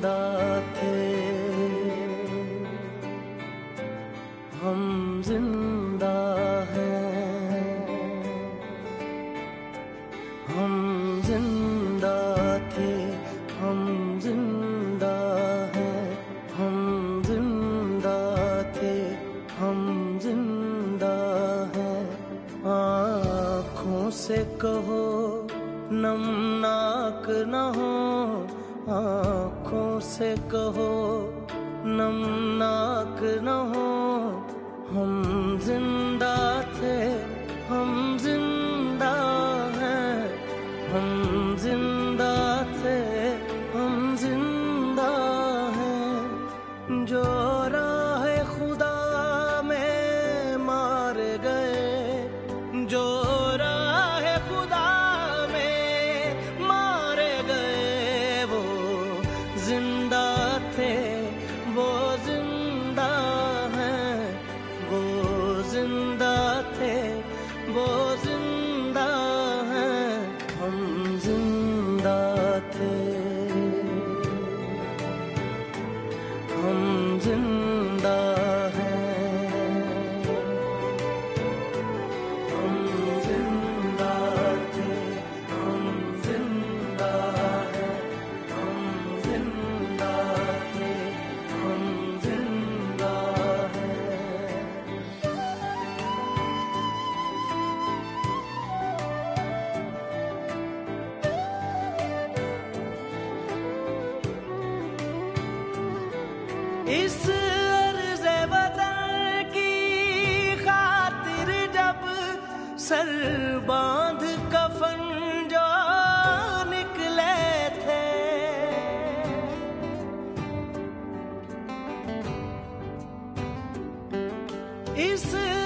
जिंदा थे, हम जिंदा हैं, हम जिंदा थे, हम जिंदा हैं, हम जिंदा थे, हम जिंदा हैं। आँखों से कहो नमनाक न हो, आँखों से कहो नमनाक न हो, हम जिंदा थे, हम जिंदा हैं, हम जिंदा थे, हम जिंदा हैं। जो राह खुदा में मार गए, जो राह खुदा में मार गए, वो जिंदा थे, वो जिंदा हैं, वो जिंदा थे, वो जिंदा हैं, हम जिंदा थे, हम जिंदा हैं, हम जिंदा थे, हम जिंदा हैं, हम जिंदा थे, हम जिंदा हैं। इस अर्ज़े वतन की खातिर जब सर बांध कफन जो निकले थे, इस